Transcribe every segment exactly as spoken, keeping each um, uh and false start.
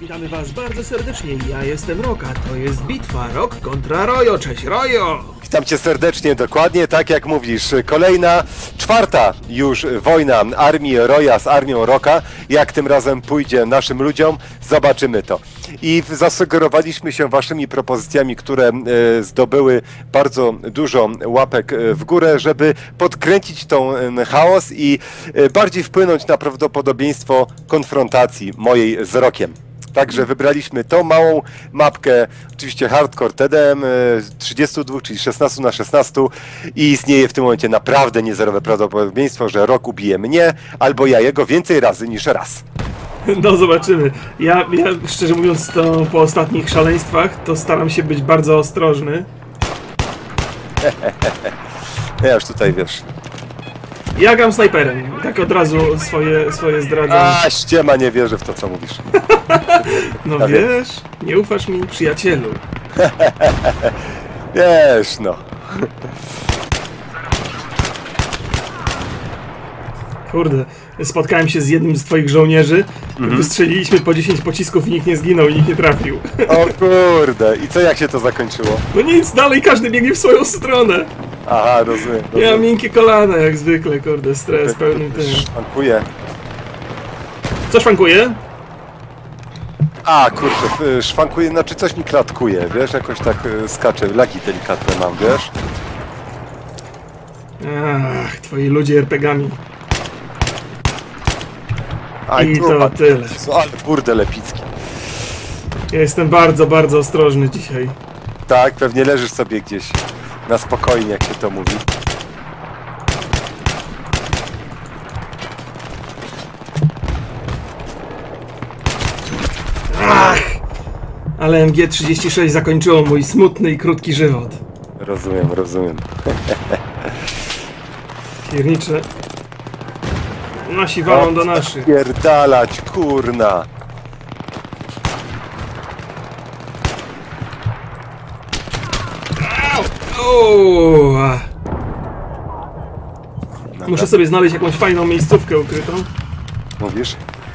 Witamy was bardzo serdecznie. Ja jestem Roka. To jest bitwa Rok kontra Rojo. Cześć Rojo! Witam cię serdecznie, dokładnie tak jak mówisz. Kolejna, czwarta już wojna armii Roja z armią Roka. Jak tym razem pójdzie naszym ludziom, zobaczymy to. I zasugerowaliśmy się waszymi propozycjami, które e, zdobyły bardzo dużo łapek w górę, żeby podkręcić tą e, chaos i e, bardziej wpłynąć na prawdopodobieństwo konfrontacji mojej z Rokiem. Także wybraliśmy tą małą mapkę, oczywiście Hardcore T D M trzydzieści dwa, czyli szesnaście na szesnaście i istnieje w tym momencie naprawdę niezerowe prawdopodobieństwo, że Rok ubije mnie albo ja jego więcej razy niż raz. No zobaczymy. Ja, ja szczerze mówiąc to po ostatnich szaleństwach to staram się być bardzo ostrożny. Ja już tutaj wiesz. Ja gram snajperem. Tak od razu swoje, swoje zdradzam. A, ściema, nie wierzę w to, co mówisz. No ja wiesz, wiem. Nie ufasz mi, przyjacielu. Wiesz, no. Kurde, spotkałem się z jednym z twoich żołnierzy, mm-hmm. Wystrzeliliśmy po dziesięć pocisków i nikt nie zginął i nikt nie trafił. O kurde, i co, jak się to zakończyło? No nic, dalej każdy biegnie w swoją stronę. Aha, rozumiem. rozumiem. Ja mam miękkie kolana jak zwykle, kurde, stres pełny tym. Szwankuje. Co szwankuje? A, kurczę, szwankuje, znaczy coś mi klatkuje, wiesz, jakoś tak skacze, lagi delikatne mam, wiesz? Ach, twoi ludzie er pe gami. Aj, I tu, to tyle. Ale burdel epicki. Ja jestem bardzo, bardzo ostrożny dzisiaj. Tak, pewnie leżysz sobie gdzieś na spokojnie, jak się to mówi. Ach! Ale em gie trzydzieści sześć zakończyło mój smutny i krótki żywot. Rozumiem, rozumiem. Piernicze. Nasi walą do naszych. Pierdalać, kurna. O! Muszę sobie znaleźć jakąś fajną miejscówkę ukrytą. Mówisz?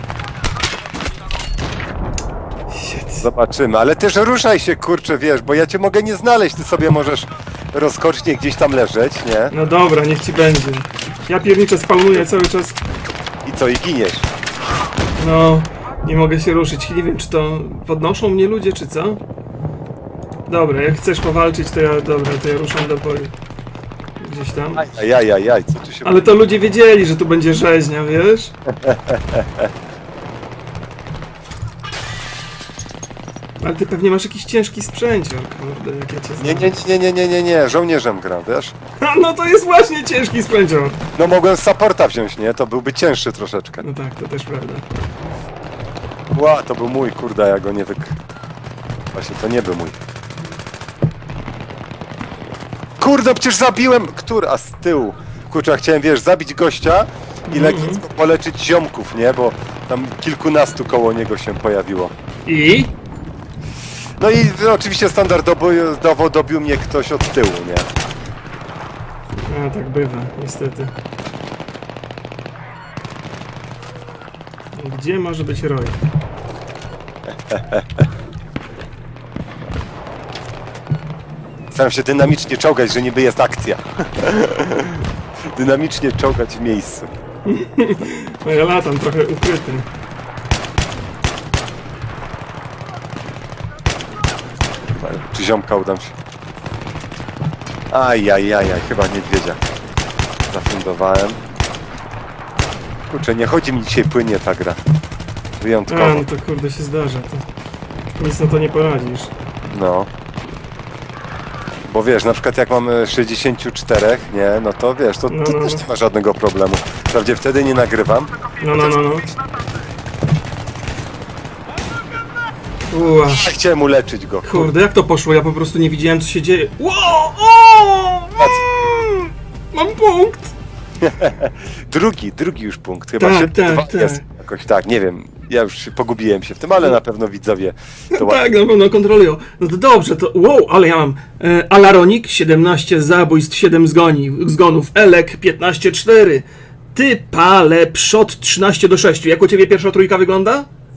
Zobaczymy, ale też ruszaj się, kurczę, wiesz, bo ja cię mogę nie znaleźć, ty sobie możesz rozkocznie gdzieś tam leżeć, nie? No dobra, niech ci będzie. Ja pierniczę spawnuję cały czas. I co, i giniesz? No, nie mogę się ruszyć. Nie wiem, czy to podnoszą mnie ludzie, czy co? Dobra, jak chcesz powalczyć, to ja, dobra, to ja ruszam do boju. Gdzieś tam. Ajajajaj, aj, aj, co tu się... Ale to ludzie wiedzieli, że tu będzie rzeźnia, wiesz? Ale ty pewnie masz jakiś ciężki sprzęcior, kurde, jak ja cię znam. Nie, nie, nie, nie, nie, nie, nie, żołnierzem gram, wiesz? A, no to jest właśnie ciężki sprzęcior. No mogłem z supporta wziąć, nie? To byłby cięższy troszeczkę. No tak, to też prawda. Ła, to był mój, kurde, ja go nie wyk... Właśnie, to nie był mój. Kurde, przecież zabiłem! Który? A z tyłu. Kurczę, ja chciałem, wiesz, zabić gościa i lekko poleczyć ziomków, nie? Bo tam kilkunastu koło niego się pojawiło. I? No i no, oczywiście standardowo dobił mnie ktoś od tyłu, nie? A, tak bywa, niestety. Gdzie może być Roy? Staram się dynamicznie czołgać, że niby jest akcja. Dynamicznie czołgać w miejscu. No ja latam trochę ukryty. Czy ziomka udam się? Ajajajaj, chyba niedźwiedzia zafundowałem. Kurczę, nie chodzi mi dzisiaj płynnie ta gra. Wyjątkowo. A, no to kurde się zdarza. To... Nic na to nie poradzisz. No. Bo wiesz, na przykład jak mamy sześćdziesiąt cztery, nie, no to wiesz, to, no, to no, też no. nie ma żadnego problemu. Wprawdzie wtedy nie nagrywam. No, no, no, no. Ua. Ja chciałem uleczyć go. Kurde, jak to poszło? Ja po prostu nie widziałem, co się dzieje. Wow! O! Mm! Mam punkt! drugi, drugi już punkt. Chyba Tak, się tak, tak. Jest jakoś tak, nie wiem. Ja już się pogubiłem się w tym, ale na pewno widzowie to tak, na pewno kontrolują. No to dobrze, to wow, ale ja mam e, Alaronik, siedemnaście zabójstw, siedem zgoni, zgonów, Elek, piętnaście cztery, Ty, Pale, Przod, trzynaście do sześciu. Jak u ciebie pierwsza trójka wygląda?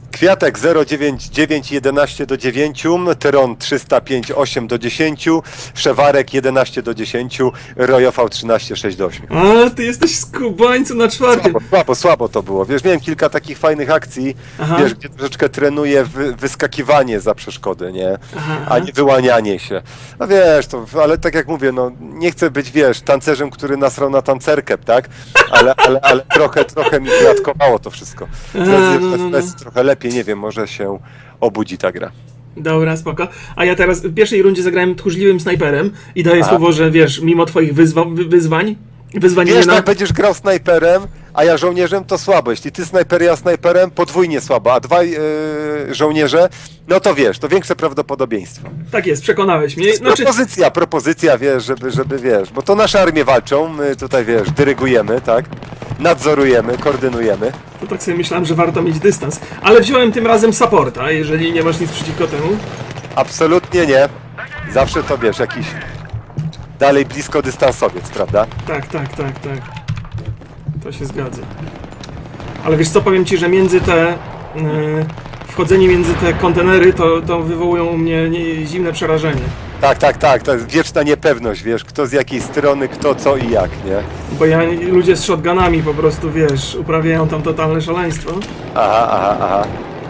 Kwiatek zero dziewięć dziewięć jedenaście do dziewięciu, Tyron trzysta pięć osiem do dziesięciu, Szewarek jedenaście do dziesięciu, Rojował trzynaście sześć do ośmiu. A, ty jesteś skubańcu na czwartym. Słabo, słabo, słabo to było. Wiesz, miałem kilka takich fajnych akcji, Aha. wiesz, gdzie troszeczkę trenuję wy, wyskakiwanie za przeszkody, nie? Aha, A aha. nie wyłanianie się. No wiesz, to, ale tak jak mówię, no nie chcę być, wiesz, tancerzem, który nasrał na tancerkę, tak? Ale, ale, ale trochę, trochę mi klatkowało to wszystko. Teraz A, jest no, no, no. F P S trochę lepiej, nie wiem, może się obudzi ta gra. Dobra, spoko. A ja teraz w pierwszej rundzie zagrałem tchórzliwym snajperem i daję A. słowo, że wiesz, mimo twoich wyzwa- wy- wyzwań, wyzwań Wiesz, nie jak będziesz grał snajperem, a ja żołnierzem, to słabo. Jeśli ty snajper, ja snajperem, podwójnie słabo, a dwaj yy, żołnierze, no to wiesz, to większe prawdopodobieństwo. Tak jest, przekonałeś mnie. Znaczy, Propozycja, propozycja, wiesz, żeby, żeby, wiesz, bo to nasze armie walczą, my tutaj, wiesz, dyrygujemy, tak? Nadzorujemy, koordynujemy. to tak sobie myślałem, że warto mieć dystans. Ale wziąłem tym razem supporta, jeżeli nie masz nic przeciwko temu. Absolutnie nie. Zawsze to, wiesz, jakiś dalej blisko dystansowiec, prawda? Tak, tak, tak, tak. To się zgadza. Ale wiesz co, powiem ci, że między te... Yy, wchodzenie między te kontenery to, to wywołują u mnie nie, zimne przerażenie. Tak, tak, tak, to jest wieczna niepewność, wiesz, kto z jakiej strony, kto co i jak, nie? Bo ja, ludzie z shotgunami po prostu, wiesz, uprawiają tam totalne szaleństwo. Aha, aha, aha.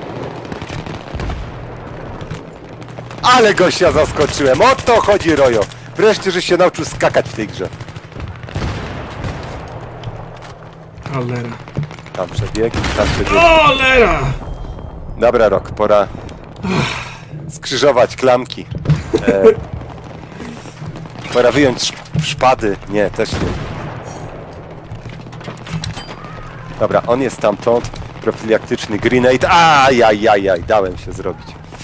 Ale gościa zaskoczyłem, o to chodzi, Rojo. Wreszcie, że się nauczył skakać w tej grze. Cholera. Tam przebieg, tam przebieg. Cholera! Dobra, Rok, pora skrzyżować klamki. E, pora wyjąć sz szpady. Nie, też nie. Dobra, on jest stamtąd. Profilaktyczny grenade. Ajajajaj, dałem się zrobić.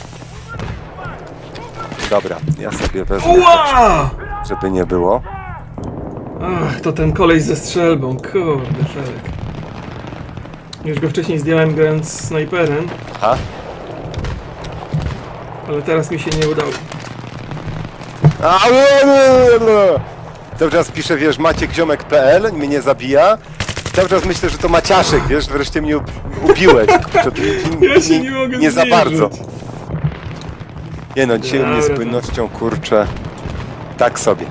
Dobra, ja sobie wezmę, Ła! żeby nie było. Ach, to ten kolej ze strzelbą, kurde, Felek. Już go wcześniej zdjąłem grając z snajperem, Aha. ale teraz mi się nie udało. A, cały czas piszę, wiesz, maciekziomek kropka p l, mnie nie zabija. Cały czas myślę, że to Maciaszek, wiesz, wreszcie mnie ubiłeś. Kurczę, to Ja się nie mogę nie za zbliżyć. bardzo. Nie no, dzisiaj u mnie z Dobra. płynnością, kurczę, tak sobie.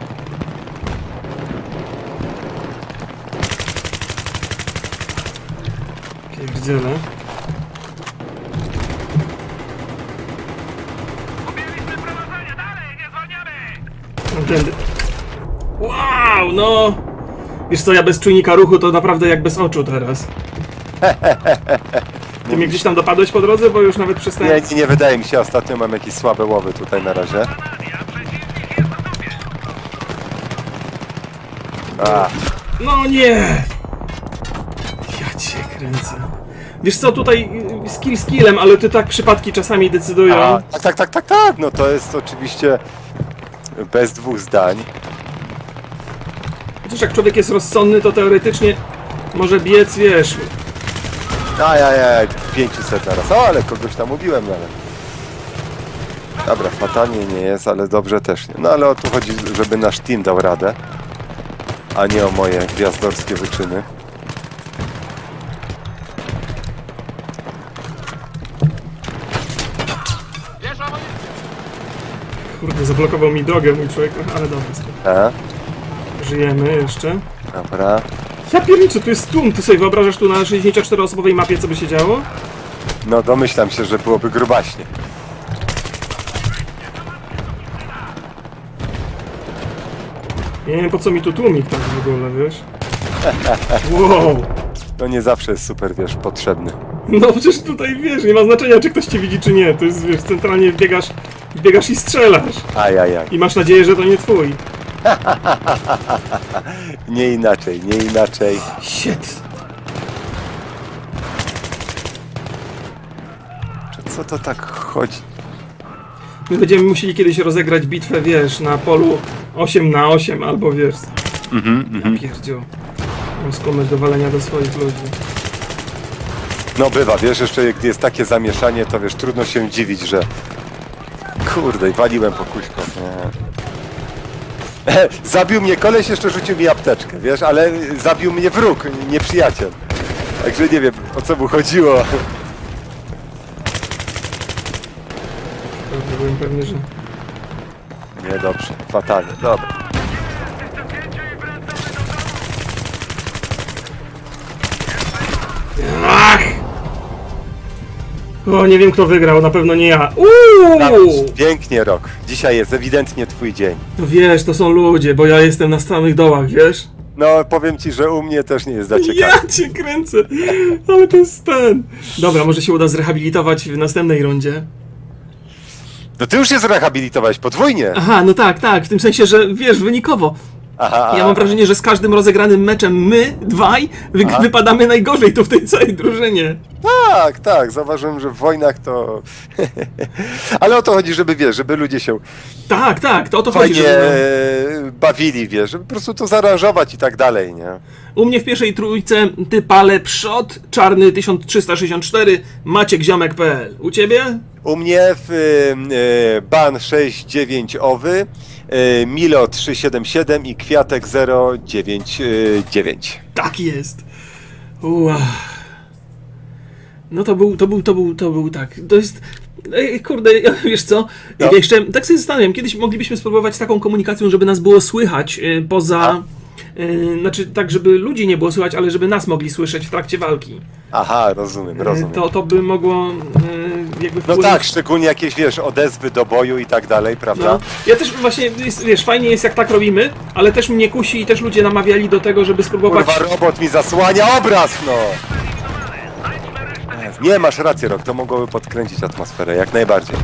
Pierdziele. Tędy. Wow, no! Wiesz co, ja bez czujnika ruchu to naprawdę jak bez oczu teraz. Ty mnie gdzieś tam dopadłeś po drodze, bo już nawet Nie, przestałem... nie, nie wydaje mi się, ostatnio mam jakieś słabe łowy tutaj na razie. A, No nie! Ja cię kręcę. Wiesz co, tutaj y, skill skillem, ale ty tak przypadki czasami decydują. a, tak, tak, tak, tak, tak, no to jest oczywiście bez dwóch zdań. Chociaż jak człowiek jest rozsądny, to teoretycznie może biec, wiesz... Ajajaj, pięćset na raz. O, ale kogoś tam ubiłem nawet. Dobra, fatalnie nie jest, ale dobrze też nie. No ale o tu chodzi, żeby nasz team dał radę, a nie o moje gwiazdorskie wyczyny. Kurde, zablokował mi drogę mój człowiek, ale dobra, E? żyjemy jeszcze. Dobra. Ja pierniczę, tu jest tłum, ty sobie wyobrażasz tu na sześćdziesięcioczteroosobowej mapie, co by się działo? No domyślam się, że byłoby grubaśnie. Nie wiem, po co mi tu tłumik tak w ogóle, wiesz? Wow! No nie zawsze jest super, wiesz, potrzebny. No przecież tutaj, wiesz, nie ma znaczenia, czy ktoś cię widzi, czy nie. To jest, wiesz, centralnie wbiegasz, wbiegasz i strzelasz. Ajajaj. I masz nadzieję, że to nie twój. Nie inaczej, nie inaczej. Shit! Co to tak chodzi? My będziemy musieli kiedyś rozegrać bitwę, wiesz, na polu osiem na osiem, albo wiesz... Mhm, mhm. Ja pierdziu. Mam skłonność do walenia do swoich ludzi. No bywa, wiesz, jeszcze gdy jest takie zamieszanie, to wiesz, trudno się dziwić, że... Kurde, i waliłem po kuśko, nie. Zabił mnie koleś, jeszcze rzucił mi apteczkę, wiesz, ale zabił mnie wróg, nie przyjaciel. Także nie wiem, o co mu chodziło. byłem pewny, że... Niedobrze, fatalnie, dobra. Ach! O, nie wiem kto wygrał, na pewno nie ja. Uuu! Pięknie, Rok. Dzisiaj jest ewidentnie twój dzień. No wiesz, to są ludzie, bo ja jestem na samych dołach, wiesz? No, powiem ci, że u mnie też nie jest za ciekawe. Ja cię kręcę, ale to jest ten. Dobra, może się uda zrehabilitować w następnej rundzie. No ty już się zrehabilitowałeś podwójnie. Aha, no tak, tak, w tym sensie, że wiesz, wynikowo. Aha, Ja mam wrażenie, że z każdym rozegranym meczem my, dwaj, wy Aha. wypadamy najgorzej tu w tej całej drużynie. Tak, tak, zauważyłem, że w wojnach to... Ale o to chodzi, żeby, wiesz, żeby ludzie się Tak, tak, to o to chodzi. fajnie Że... bawili, wiesz, żeby po prostu to zaaranżować i tak dalej, nie? U mnie w pierwszej trójce ty Pale Przod, Czarny tysiąc trzysta sześćdziesiąt cztery, Maciek Ziomek kropka p l. U ciebie? U mnie w y, y, Ban sześć dziewięć owy, y, Milo trzysta siedemdziesiąt siedem i Kwiatek zero dziewięć dziewięć. Tak jest. Ua. No to był, to był, to był, to był tak. To jest. Ej, kurde, ja- wiesz co? No. Ja jeszcze tak sobie zastanawiam, kiedyś moglibyśmy spróbować z taką komunikacją, żeby nas było słychać y, poza. Y, znaczy tak, żeby ludzi nie było słychać, ale żeby nas mogli słyszeć w trakcie walki. Aha, rozumiem, Y, rozumiem. To, to by mogło y, jakby No wpłynąć. tak, szczególnie jakieś, wiesz, odezwy do boju i tak dalej, prawda? No. Ja też właśnie, jest, wiesz, fajnie jest jak tak robimy, ale też mnie kusi i też ludzie namawiali do tego, żeby spróbować... Kurwa, robot mi zasłania obraz, no! Nie, masz rację, Rok, to mogłoby podkręcić atmosferę, jak najbardziej.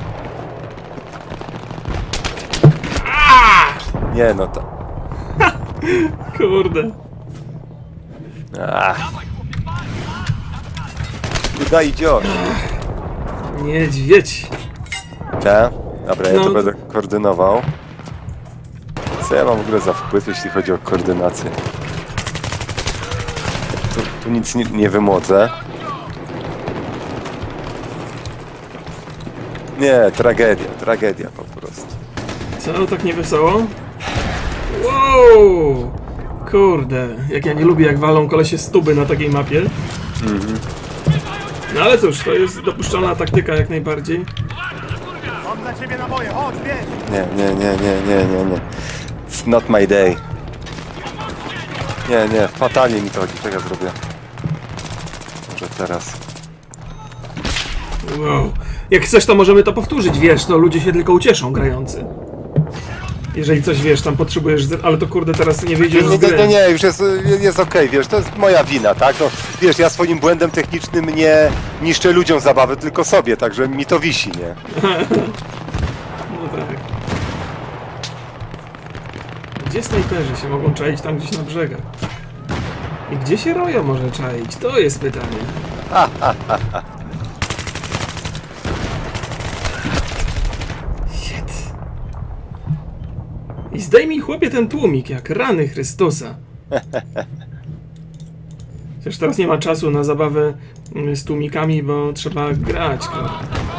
Nie, no to... Kurde. Ach. Kuda idziesz. Niedźwiedź. Tak? Dobra, ja No. to będę koordynował. Co ja mam w ogóle za wpływ, jeśli chodzi o koordynację? Tu, tu nic nie, nie wymłodzę. Nie, tragedia, tragedia po prostu. Co, tak nie wesoło? Wow! Kurde, jak ja nie lubię, jak walą kolesie z tuby na takiej mapie. No ale cóż, to jest dopuszczalna taktyka jak najbardziej. Mam dla ciebie naboje, chodź, bierz! Nie, nie, nie, nie, nie, nie, nie. It's not my day. Nie, nie, fatalnie mi to chodzi, czego zrobię. Może teraz. Wow. Jak chcesz, to możemy to powtórzyć, wiesz, to ludzie się tylko ucieszą grający. Jeżeli coś, wiesz, tam potrzebujesz, z- ale to kurde teraz nie wyjdziesz Nie, z nie, gry. nie, nie, już jest, jest okej, wiesz, to jest moja wina, tak? No, wiesz, ja swoim błędem technicznym nie niszczę ludziom zabawy, tylko sobie, także mi to wisi, nie? No tak. Gdzie snajperzy się mogą czaić tam gdzieś na brzegach? I gdzie się Rojo może czaić? To jest pytanie. Shit. I zdejmij chłopie ten tłumik, jak rany Chrystusa. Chociaż teraz nie ma czasu na zabawę mm, z tłumikami, bo trzeba grać. kurde.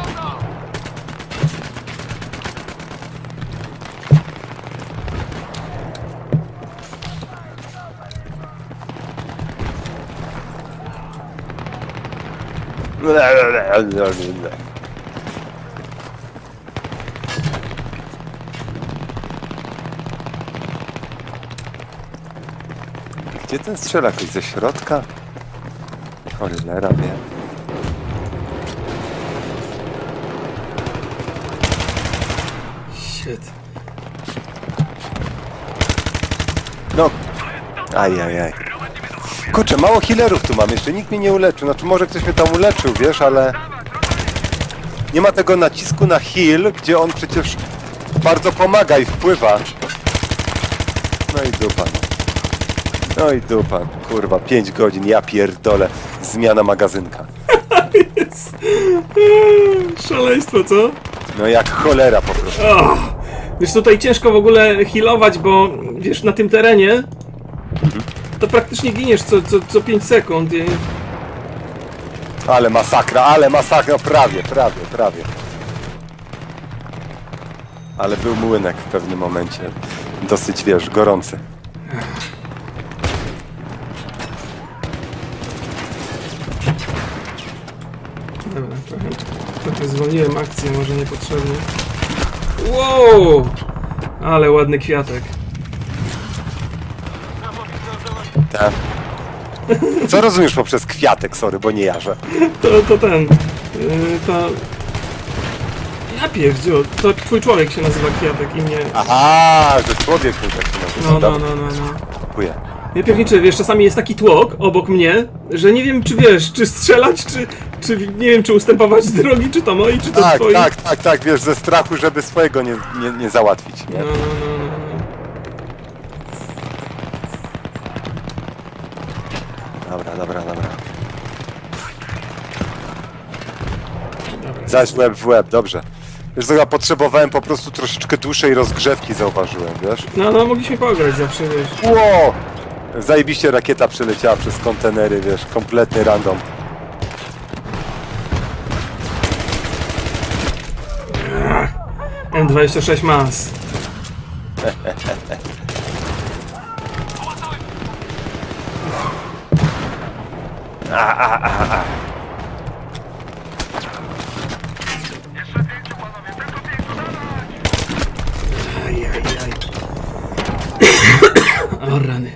Gdzie ten strzela? Ktoś ze środka? Cholera, wie. Shit. No. Ajajaj. Kurczę, mało healerów tu mam, jeszcze nikt mnie nie uleczył. Znaczy może ktoś mnie tam uleczył, wiesz, ale... Nie ma tego nacisku na heal, gdzie on przecież bardzo pomaga i wpływa. No i dupa. No, no i dupa. Kurwa, pięć godzin, ja pierdolę. Zmiana magazynka. Jest. Eee, Szaleństwo, co? No jak cholera po prostu. Oh. Wiesz, tutaj ciężko w ogóle healować, bo wiesz, na tym terenie to praktycznie giniesz co, co, co pięć sekund. I... Ale masakra, ale masakra, prawie, prawie, prawie. Ale był młynek w pewnym momencie. Dosyć, wiesz, gorący. Dobra, trochę Trochę zwolniłem akcję, może niepotrzebnie. Wow! Ale ładny kwiatek. Tak. Co rozumiesz poprzez kwiatek, sorry, bo nie jarzę. To, to ten... Yy, to... Ja pierdziu, to twój człowiek się nazywa Kwiatek i mnie... Aha, że człowiek mu tak się nazywa. No, no, Dobra, no, no, no. dziękuję. Ja pierniczę, wiesz, czasami jest taki tłok obok mnie, że nie wiem, czy wiesz, czy strzelać, czy... czy nie wiem, czy ustępować z drogi, czy to moi, czy to Tak, twoi. tak, tak, tak, wiesz, ze strachu, żeby swojego nie, nie, nie załatwić, nie? No, no, no, no, no. Dobra, dobra, dobra. Dobra. Zaś łeb w łeb, dobrze. Wiesz co, ja potrzebowałem po prostu troszeczkę dłuższej rozgrzewki, zauważyłem, wiesz? No, no, mogliśmy pograć zawsze, wiesz. Ło! Zajebiście rakieta przeleciała przez kontenery, wiesz, kompletny random. M dwadzieścia sześć mas. Ajajaj. O rany.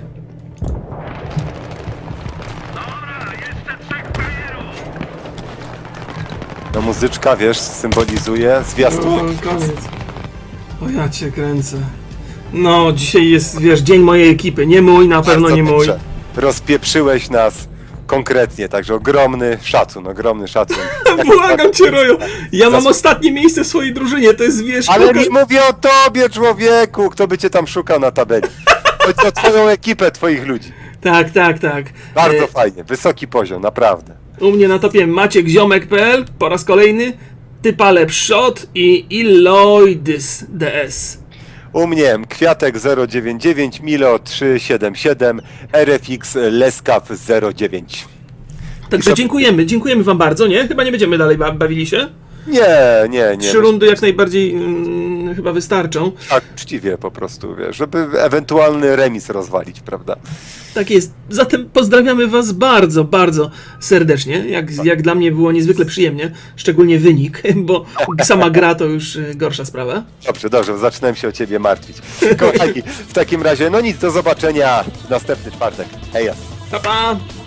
No muzyczka, wiesz, symbolizuje O, zwiastun. koniec. O, ja cię kręcę. No, dzisiaj jest, wiesz, dzień mojej ekipy. Nie mój, na pewno Bardzo nie mój. dobrze. Rozpieprzyłeś nas konkretnie, także ogromny szacun, ogromny szacun. Błagam cię, Rojo. Ja mam Zas- ostatnie miejsce w swojej drużynie, to jest, wiesz... Ale poka- nie mówię o tobie, człowieku! Kto by cię tam szukał na tabeli? Chodź o twoją ekipę, twoich ludzi. Tak, tak, tak. Bardzo E, fajnie, wysoki poziom, naprawdę. U mnie na topie Maciek Ziomek kropka p l po raz kolejny, Typale Przod i Illoidys D S. U mnie Kwiatek zero dziewięć dziewięć, Milo trzysta siedemdziesiąt siedem, R F X Leskaw zero dziewięć. Także I to- dziękujemy, dziękujemy wam bardzo, nie? Chyba nie będziemy dalej ba- bawili się. Nie, nie, nie. Trzy rundy jak najbardziej mm, chyba wystarczą. Tak, uczciwie po prostu, wiesz, żeby ewentualny remis rozwalić, prawda? Tak jest. Zatem pozdrawiamy was bardzo, bardzo serdecznie. Jak, jak dla mnie było niezwykle przyjemnie, szczególnie wynik, bo sama gra to już y, gorsza sprawa. Dobrze, dobrze, zaczynałem się o ciebie martwić. Kochani, w takim razie, no nic, do zobaczenia w następny czwartek. Hej, Pa, pa!